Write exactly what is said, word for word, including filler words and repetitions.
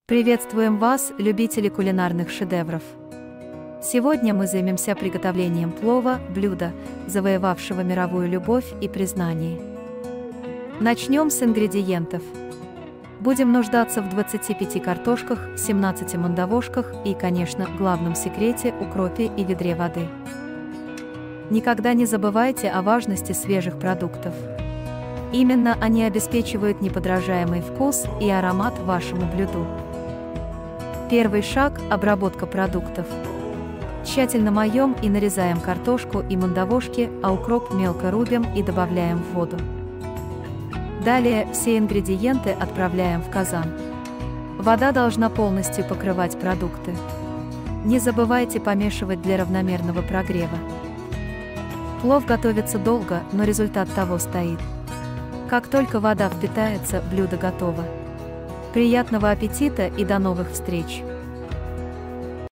Приветствуем вас, любители кулинарных шедевров! Сегодня мы займемся приготовлением плова, блюда, завоевавшего мировую любовь и признание. Начнем с ингредиентов. Будем нуждаться в двадцати пяти картошках, семнадцати мандавошках и, конечно, главном секрете – укропе и ведре воды. Никогда не забывайте о важности свежих продуктов. Именно они обеспечивают неподражаемый вкус и аромат вашему блюду. Первый шаг – обработка продуктов. Тщательно моем и нарезаем картошку и мандавошки, а укроп мелко рубим и добавляем в воду. Далее все ингредиенты отправляем в казан. Вода должна полностью покрывать продукты. Не забывайте помешивать для равномерного прогрева. Плов готовится долго, но результат того стоит. Как только вода впитается, блюдо готово. Приятного аппетита и до новых встреч!